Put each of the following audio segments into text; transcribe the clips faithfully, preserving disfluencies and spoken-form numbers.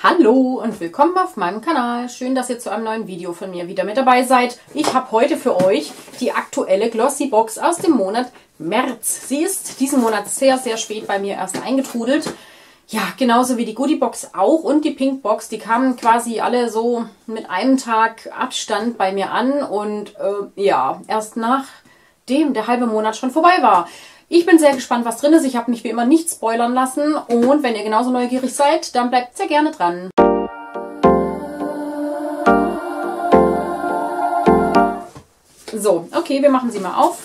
Hallo und willkommen auf meinem Kanal. Schön, dass ihr zu einem neuen Video von mir wieder mit dabei seid. Ich habe heute für euch die aktuelle Glossy Box aus dem Monat März. Sie ist diesen Monat sehr, sehr spät bei mir erst eingetrudelt. Ja, genauso wie die Goodie Box auch und die Pink Box. Die kamen quasi alle so mit einem Tag Abstand bei mir an. Und äh, ja, erst nachdem der halbe Monat schon vorbei war. Ich bin sehr gespannt, was drin ist. Ich habe mich wie immer nicht spoilern lassen. Und wenn ihr genauso neugierig seid, dann bleibt sehr gerne dran. So, okay, wir machen sie mal auf.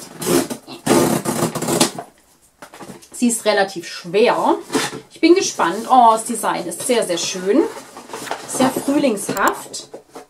Sie ist relativ schwer. Ich bin gespannt. Oh, das Design ist sehr, sehr schön. Sehr frühlingshaft.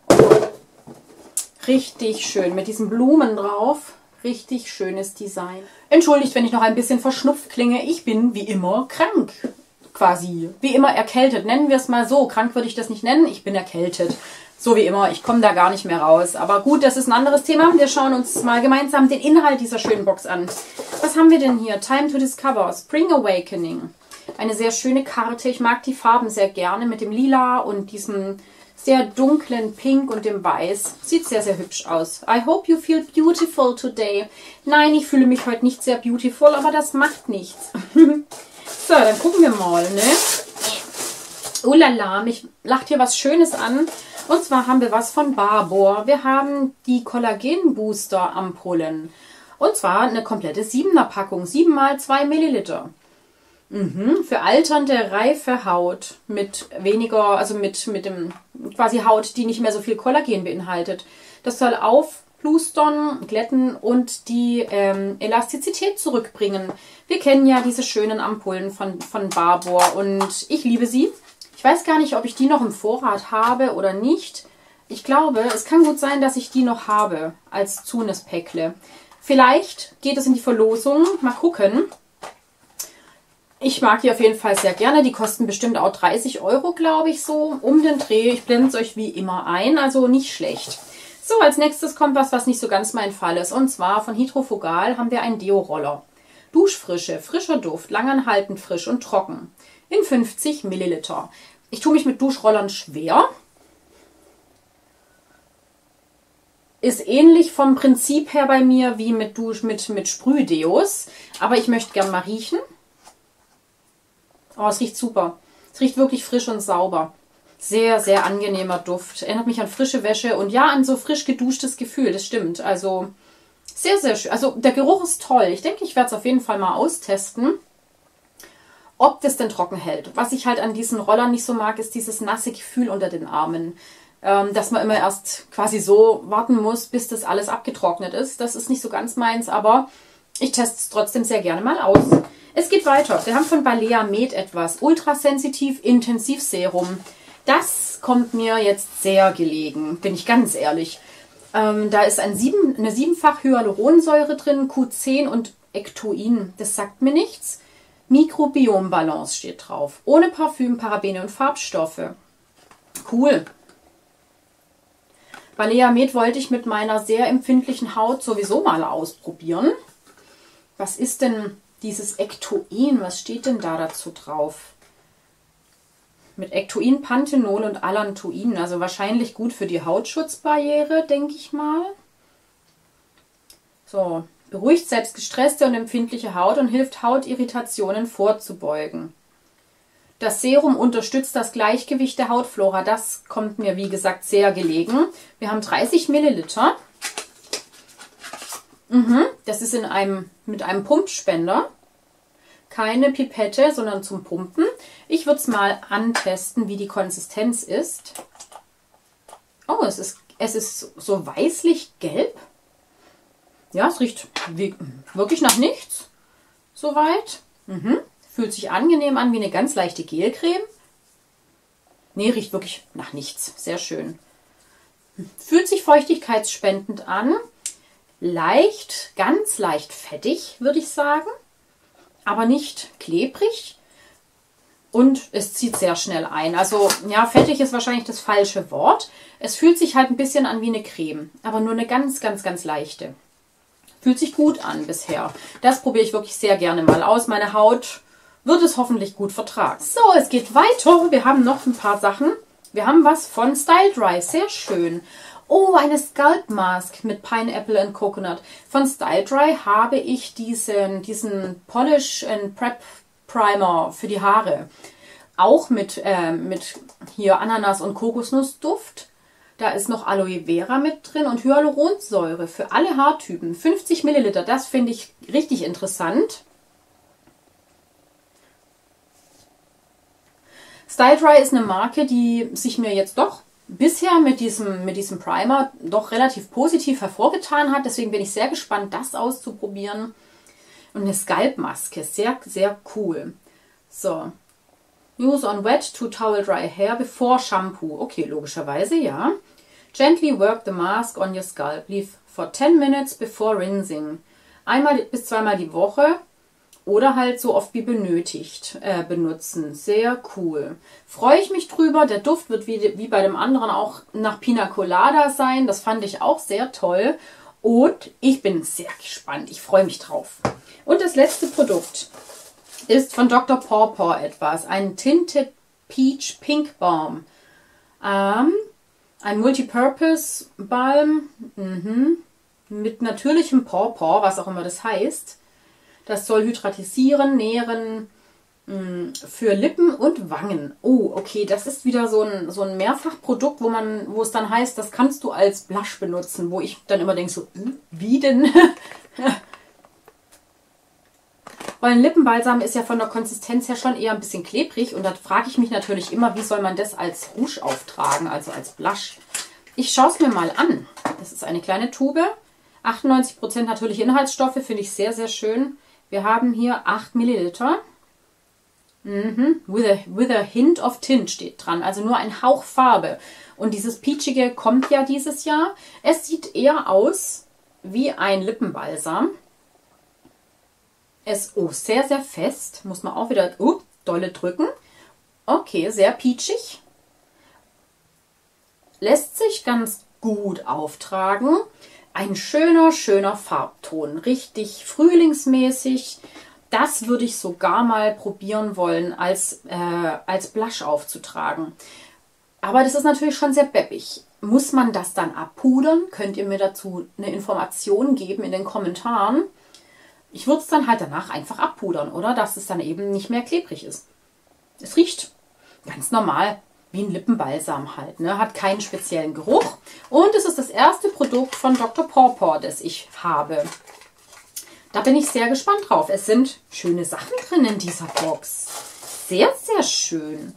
Richtig schön mit diesen Blumen drauf. Richtig schönes Design. Entschuldigt, wenn ich noch ein bisschen verschnupft klinge. Ich bin wie immer krank. Quasi. Wie immer erkältet. Nennen wir es mal so. Krank würde ich das nicht nennen. Ich bin erkältet. So wie immer. Ich komme da gar nicht mehr raus. Aber gut, das ist ein anderes Thema. Wir schauen uns mal gemeinsam den Inhalt dieser schönen Box an. Was haben wir denn hier? Time to Discover. Spring Awakening. Eine sehr schöne Karte. Ich mag die Farben sehr gerne mit dem Lila und diesem sehr dunklen Pink und dem Weiß. Sieht sehr, sehr hübsch aus. I hope you feel beautiful today. Nein, ich fühle mich heute nicht sehr beautiful, aber das macht nichts. So, dann gucken wir mal, ne? Oh la la, mich lacht hier was Schönes an. Und zwar haben wir was von Barbour. Wir haben die Kollagen Booster Ampullen. Und zwar eine komplette siebener Packung. sieben mal zwei Milliliter. Mhm, für alternde, reife Haut mit weniger, also mit, mit dem quasi Haut, die nicht mehr so viel Kollagen beinhaltet. Das soll aufplustern, glätten und die ähm, Elastizität zurückbringen. Wir kennen ja diese schönen Ampullen von, von Barbour und ich liebe sie. Ich weiß gar nicht, ob ich die noch im Vorrat habe oder nicht. Ich glaube, es kann gut sein, dass ich die noch habe als Zunes-Päckle. Vielleicht geht es in die Verlosung. Mal gucken. Ich mag die auf jeden Fall sehr gerne. Die kosten bestimmt auch dreißig Euro, glaube ich, so um den Dreh. Ich blende es euch wie immer ein, also nicht schlecht. So, als nächstes kommt was, was nicht so ganz mein Fall ist. Und zwar von Hydrofugal haben wir einen Deo-Roller. Duschfrische, frischer Duft, langanhaltend frisch und trocken. In fünfzig Milliliter. Ich tue mich mit Duschrollern schwer. Ist ähnlich vom Prinzip her bei mir wie mit, Dusch, mit, mit Sprühdeos. Aber ich möchte gerne mal riechen. Oh, es riecht super. Es riecht wirklich frisch und sauber. Sehr, sehr angenehmer Duft. Erinnert mich an frische Wäsche und ja, an so frisch geduschtes Gefühl. Das stimmt. Also sehr, sehr schön. Also der Geruch ist toll. Ich denke, ich werde es auf jeden Fall mal austesten, ob das denn trocken hält. Was ich halt an diesen Rollern nicht so mag, ist dieses nasse Gefühl unter den Armen. Ähm, dass man immer erst quasi so warten muss, bis das alles abgetrocknet ist. Das ist nicht so ganz meins, aber ich teste es trotzdem sehr gerne mal aus. Es geht weiter. Wir haben von Balea Med etwas. Ultrasensitiv Intensiv Serum. Das kommt mir jetzt sehr gelegen, bin ich ganz ehrlich. Ähm, da ist ein sieben, eine siebenfach Hyaluronsäure drin, Q zehn und Ectoin. Das sagt mir nichts. Mikrobiombalance steht drauf. Ohne Parfüm, Parabene und Farbstoffe. Cool. Balea Med wollte ich mit meiner sehr empfindlichen Haut sowieso mal ausprobieren. Was ist denn dieses Ectoin, was steht denn da dazu drauf? Mit Ectoin, Panthenol und Allantoin, also wahrscheinlich gut für die Hautschutzbarriere, denke ich mal. So, beruhigt selbst gestresste und empfindliche Haut und hilft Hautirritationen vorzubeugen. Das Serum unterstützt das Gleichgewicht der Hautflora, das kommt mir wie gesagt sehr gelegen. Wir haben dreißig Milliliter. Mhm, das ist in einem, mit einem Pumpspender. Keine Pipette, sondern zum Pumpen. Ich würde es mal antesten, wie die Konsistenz ist. Oh, es ist, es ist so weißlich-gelb. Ja, es riecht wie, wirklich nach nichts. Soweit. Mhm. Fühlt sich angenehm an, wie eine ganz leichte Gelcreme. Nee, riecht wirklich nach nichts. Sehr schön. Fühlt sich feuchtigkeitsspendend an. Leicht, ganz leicht fettig, würde ich sagen. Aber nicht klebrig. Und es zieht sehr schnell ein. Also, ja, fettig ist wahrscheinlich das falsche Wort. Es fühlt sich halt ein bisschen an wie eine Creme. Aber nur eine ganz, ganz, ganz leichte. Fühlt sich gut an bisher. Das probiere ich wirklich sehr gerne mal aus. Meine Haut wird es hoffentlich gut vertragen. So, es geht weiter. Wir haben noch ein paar Sachen. Wir haben was von Style Dry. Sehr schön. Oh, eine Scalp Mask mit Pineapple and Coconut. Von Style Dry habe ich diesen, diesen Polish and Prep Primer für die Haare. Auch mit, äh, mit hier Ananas- und Kokosnussduft. Da ist noch Aloe Vera mit drin und Hyaluronsäure für alle Haartypen. fünfzig Milliliter, das finde ich richtig interessant. Style Dry ist eine Marke, die sich mir jetzt doch bisher mit diesem, mit diesem Primer doch relativ positiv hervorgetan hat. Deswegen bin ich sehr gespannt, das auszuprobieren. Und eine Scalp-Maske, sehr, sehr cool. So. Use on wet to towel dry hair before shampoo. Okay, logischerweise, ja. Gently work the mask on your scalp. Leave for ten minutes before rinsing. Einmal bis zweimal die Woche. Oder halt so oft wie benötigt äh, benutzen. Sehr cool. Freue ich mich drüber. Der Duft wird wie, wie bei dem anderen auch nach Pina Colada sein. Das fand ich auch sehr toll. Und ich bin sehr gespannt. Ich freue mich drauf. Und das letzte Produkt ist von Doktor Pawpaw etwas. Ein Tinted Peach Pink Balm. Ähm, ein Multipurpose Balm. Mhm. Mit natürlichem Pawpaw, was auch immer das heißt. Das soll hydratisieren, nähren mh, für Lippen und Wangen. Oh, okay, das ist wieder so ein, so ein Mehrfachprodukt, wo man, wo es dann heißt, das kannst du als Blush benutzen, wo ich dann immer denke so, wie denn? Weil ein Lippenbalsam ist ja von der Konsistenz her schon eher ein bisschen klebrig und da frage ich mich natürlich immer, wie soll man das als Rouge auftragen, also als Blush. Ich schaue es mir mal an. Das ist eine kleine Tube, achtundneunzig Prozent natürliche Inhaltsstoffe, finde ich sehr, sehr schön. Wir haben hier acht Milliliter. Mhm. With, a, with a hint of tint steht dran. Also nur ein Hauch Farbe. Und dieses Peachige kommt ja dieses Jahr. Es sieht eher aus wie ein Lippenbalsam. Es ist oh, sehr, sehr fest. Muss man auch wieder uh, dolle drücken. Okay, sehr peachig. Lässt sich ganz gut auftragen. Ein schöner, schöner Farbton. Richtig frühlingsmäßig. Das würde ich sogar mal probieren wollen, als, äh, als Blush aufzutragen. Aber das ist natürlich schon sehr beppig. Muss man das dann abpudern? Könnt ihr mir dazu eine Information geben in den Kommentaren? Ich würde es dann halt danach einfach abpudern, oder? Dass es dann eben nicht mehr klebrig ist. Es riecht ganz normal. Wie ein Lippenbalsam halt, ne? Hat keinen speziellen Geruch. Und es ist das erste Produkt von Doktor Pawpaw, das ich habe. Da bin ich sehr gespannt drauf. Es sind schöne Sachen drin in dieser Box. Sehr, sehr schön.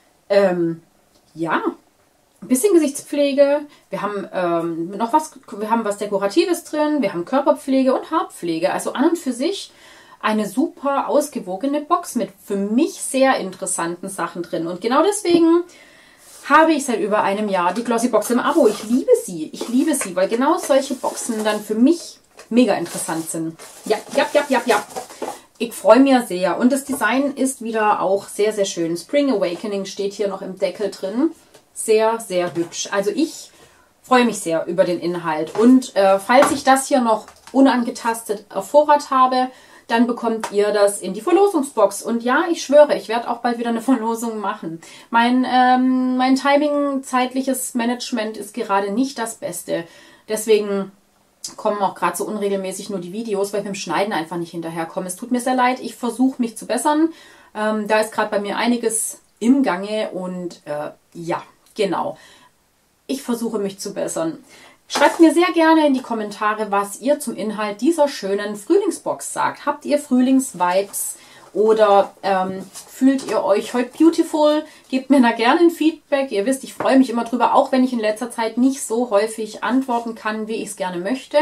Ähm, ja, ein bisschen Gesichtspflege. Wir haben ähm, noch was, wir haben was Dekoratives drin. Wir haben Körperpflege und Haarpflege. Also an und für sich eine super ausgewogene Box mit für mich sehr interessanten Sachen drin. Und genau deswegen habe ich seit über einem Jahr die Glossybox im Abo. Ich liebe sie. Ich liebe sie, weil genau solche Boxen dann für mich mega interessant sind. Ja, ja, ja, ja, ja. Ich freue mich sehr. Und das Design ist wieder auch sehr, sehr schön. Spring Awakening steht hier noch im Deckel drin. Sehr, sehr hübsch. Also ich freue mich sehr über den Inhalt. Und äh, falls ich das hier noch unangetastet auf Vorrat habe, dann bekommt ihr das in die Verlosungsbox. Und ja, ich schwöre, ich werde auch bald wieder eine Verlosung machen. Mein, ähm, mein Timing, zeitliches Management ist gerade nicht das Beste. Deswegen kommen auch gerade so unregelmäßig nur die Videos, weil ich mit dem Schneiden einfach nicht hinterherkomme. Es tut mir sehr leid, ich versuche mich zu bessern. Ähm, da ist gerade bei mir einiges im Gange und äh, ja, genau. Ich versuche mich zu bessern. Schreibt mir sehr gerne in die Kommentare, was ihr zum Inhalt dieser schönen Frühlingsbox sagt. Habt ihr Frühlingsvibes oder ähm, fühlt ihr euch heute beautiful? Gebt mir da gerne ein Feedback. Ihr wisst, ich freue mich immer drüber, auch wenn ich in letzter Zeit nicht so häufig antworten kann, wie ich es gerne möchte.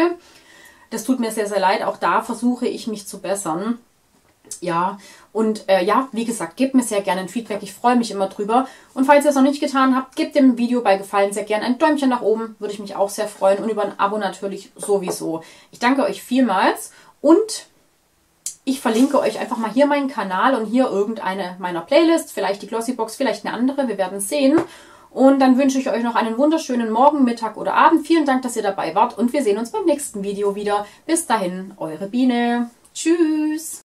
Das tut mir sehr, sehr leid. Auch da versuche ich mich zu bessern. Ja, und äh, ja, wie gesagt, gebt mir sehr gerne ein Feedback. Ich freue mich immer drüber. Und falls ihr es noch nicht getan habt, gebt dem Video bei Gefallen sehr gerne ein Däumchen nach oben. Würde ich mich auch sehr freuen. Und über ein Abo natürlich sowieso. Ich danke euch vielmals. Und ich verlinke euch einfach mal hier meinen Kanal und hier irgendeine meiner Playlists. Vielleicht die Glossybox, vielleicht eine andere. Wir werden sehen. Und dann wünsche ich euch noch einen wunderschönen Morgen, Mittag oder Abend. Vielen Dank, dass ihr dabei wart. Und wir sehen uns beim nächsten Video wieder. Bis dahin, eure Biene. Tschüss.